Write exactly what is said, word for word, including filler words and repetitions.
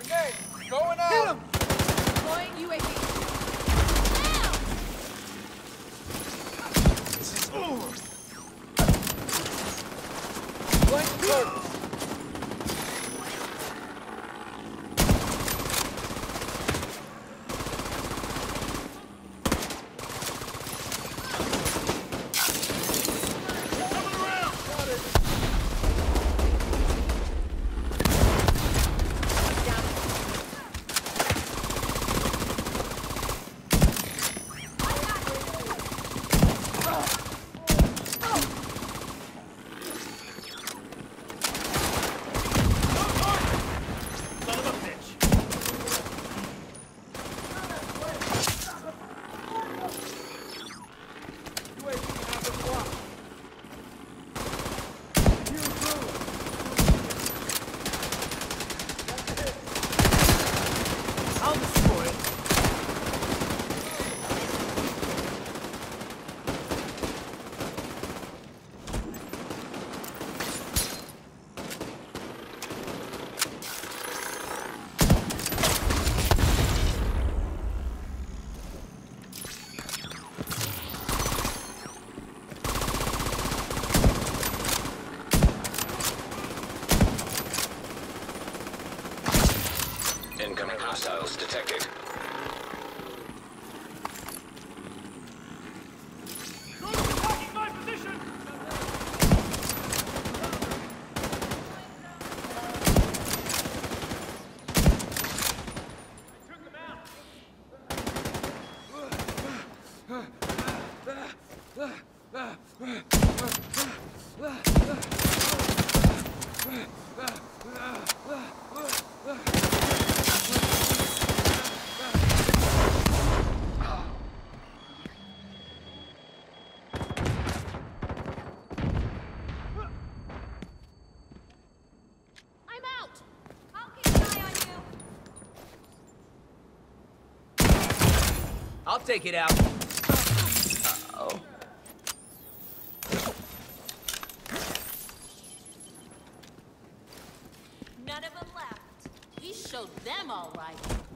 Okay, going out. Hit him! Deploying U A V. This is over. Blank target. I'll destroy it. Incoming hostiles detected. Attacking my position! Took them out. I'm out. I'll keep an eye on you. I'll take it out. Uh-oh. None of them left. We showed them all right.